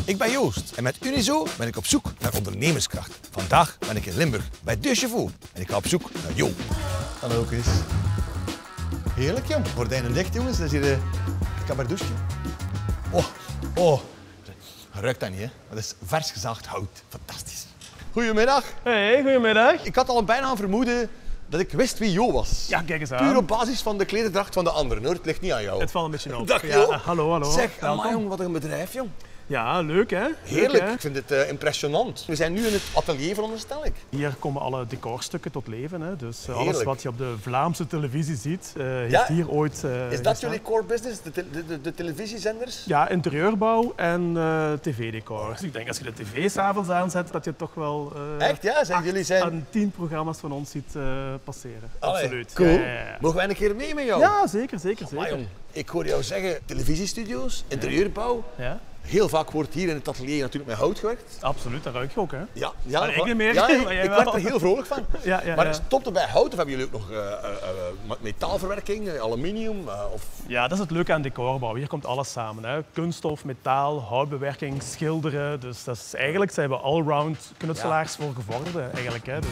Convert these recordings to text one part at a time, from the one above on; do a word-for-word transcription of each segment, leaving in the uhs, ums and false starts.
Ik ben Joost en met Unizo ben ik op zoek naar ondernemerskracht. Vandaag ben ik in Limburg bij De Chevaux en ik ga op zoek naar Jo. Hallo Chris. Heerlijk jong. Gordijnen dicht jongens, dat is hier uh, een kabardouche. Oh, oh. Je ruikt dat niet hè, dat is vers gezaagd hout. Fantastisch. Goedemiddag. Hey, goedemiddag. Ik had al bijna een vermoeden dat ik wist wie Jo was. Ja, kijk eens aan. Puur op basis van de klederdracht van de anderen hoor, het ligt niet aan jou. Het valt een beetje op. Dag ja, Jo. hallo, hallo. Zeg, Welkom. amai, jong, wat een bedrijf jong. Ja, leuk hè? Heerlijk, Leuk, hè? ik vind het uh, impressionant. We zijn nu in het atelier, veronderstel ik. Hier komen alle decorstukken tot leven. Hè? Dus uh, alles Heerlijk. wat je op de Vlaamse televisie ziet, uh, heeft Ja? hier ooit uh, Is dat gestaan. jullie core business, de, te de, de, de televisiezenders? Ja, interieurbouw en uh, tv-decor. Dus ik denk als je de tv s'avonds aanzet, dat je toch wel uh, Echt, ja? Zijn jullie zijn... aan tien programma's van ons ziet uh, passeren. Allee, Absoluut. Cool. Ja, ja, ja. Mogen wij een keer mee met jou? Ja, zeker, zeker, Amai, zeker. jong. Ik hoor jou zeggen, televisiestudio's, interieurbouw. Ja, Heel vaak wordt hier in het atelier natuurlijk met hout gewerkt. absoluut, dat ruik je ook hè. Ja, ja, Maar ik va- niet meer, Ja, ik, maar jij ik wel. werd er heel vrolijk van. Ja, ja, Maar ja. stopt het bij hout of hebben jullie ook nog uh, uh, uh, metaalverwerking, uh, aluminium? Uh, of... Ja, dat is het leuke aan decorbouw. Hier komt alles samen. Hè. Kunststof, metaal, houtbewerking, schilderen. Dus dat is, eigenlijk zijn we allround knutselaars voor gevorderden. Eigenlijk, hè. Dus...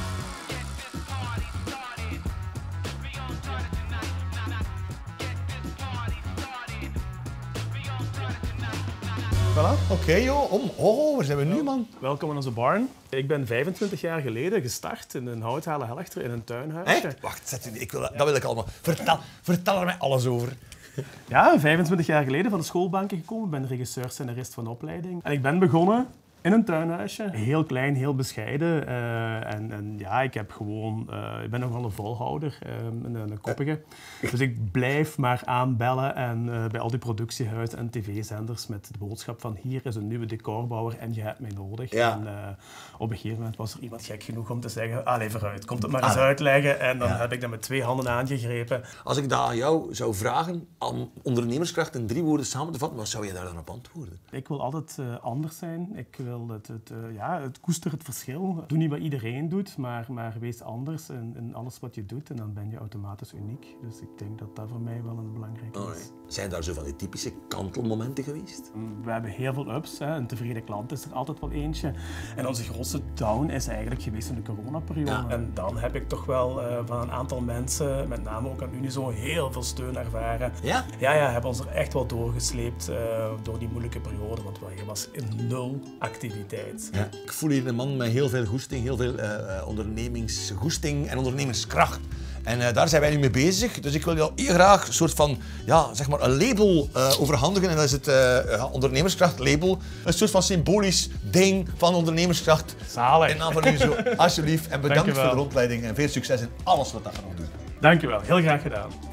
Voilà. Oké okay, joh, om. Oh, waar zijn we nu man? Welkom in onze barn. Ik ben vijfentwintig jaar geleden gestart in een houthalen Helchter in een tuinhuisje. Echt? Wacht, zet u, ik wil, dat wil ik allemaal. Vertel, vertel er mij alles over. Ja, vijfentwintig jaar geleden van de schoolbanken gekomen. Ik ben regisseur, scenarist van opleiding. En ik ben begonnen in een tuinhuisje. Heel klein, heel bescheiden. Uh, en, en ja, ik heb gewoon... Uh, ik ben nogal een volhouder, uh, een, een koppige. Dus ik blijf maar aanbellen en uh, bij al die productiehuizen en tv-zenders met de boodschap van hier is een nieuwe decorbouwer en je hebt mij nodig. Ja. En uh, op een gegeven moment was er iemand gek genoeg om te zeggen allee, vooruit, komt het maar eens uitleggen. En dan ja. heb ik dat met twee handen aangegrepen. Als ik dat aan jou zou vragen, aan ondernemerskracht in drie woorden samen te vatten, wat zou je daar dan op antwoorden? Ik wil altijd uh, anders zijn. Ik wil het, het, uh, ja, het koester het verschil. Doe niet wat iedereen doet, maar, maar wees anders in, in alles wat je doet. En dan ben je automatisch uniek. Dus ik denk dat dat voor mij wel een belangrijke is. Oh, nee. Zijn daar zo van die typische kantelmomenten geweest? We hebben heel veel ups. Hè. Een tevreden klant is er altijd wel eentje. En onze grootste down is eigenlijk geweest in de coronaperiode. Ja. En dan heb ik toch wel uh, van een aantal mensen, met name ook aan Unizo, heel veel steun ervaren. Ja? Ja, ja, hebben ons er echt wel doorgesleept uh, door die moeilijke periode. Want er was nul activiteit. Ja. Ik voel hier een man met heel veel goesting, heel veel uh, ondernemingsgoesting en ondernemingskracht. En uh, daar zijn wij nu mee bezig. Dus ik wil jou heel graag een soort van, ja, zeg maar een label uh, overhandigen. En dat is het uh, ja, ondernemerskracht label. Een soort van symbolisch ding van ondernemerskracht. Zalig. In naam van u zo, alsjeblieft. En bedankt voor Dankjewel. de rondleiding en veel succes in alles wat dat gaat doen. Dankjewel, heel graag gedaan.